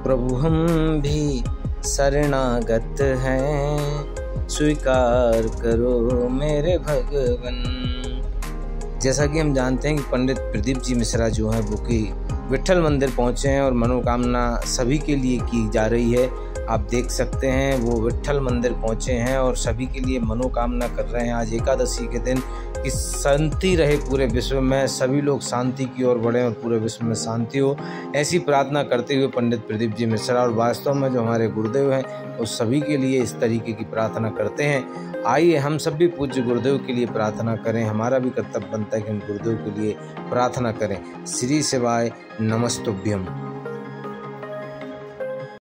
प्रभु हम भी शरणागत हैं, स्वीकार करो मेरे भगवन। जैसा कि हम जानते हैं कि पंडित प्रदीप जी मिश्रा जो हैं वो कि विट्ठल मंदिर पहुंचे हैं और मनोकामना सभी के लिए की जा रही है। आप देख सकते हैं वो विट्ठल मंदिर पहुंचे हैं और सभी के लिए मनोकामना कर रहे हैं आज एकादशी के दिन कि शांति रहे पूरे विश्व में, सभी लोग शांति की ओर बढ़ें और पूरे विश्व में शांति हो, ऐसी प्रार्थना करते हुए पंडित प्रदीप जी मिश्रा और वास्तव में जो हमारे गुरुदेव हैं वो सभी के लिए इस तरीके की प्रार्थना करते हैं। आइए हम सब भी पूज्य गुरुदेव के लिए प्रार्थना करें। हमारा भी कर्तव्य बनता है कि हम गुरुदेव के लिए प्रार्थना करें। श्री शिवाय नमस्तुभ्यम।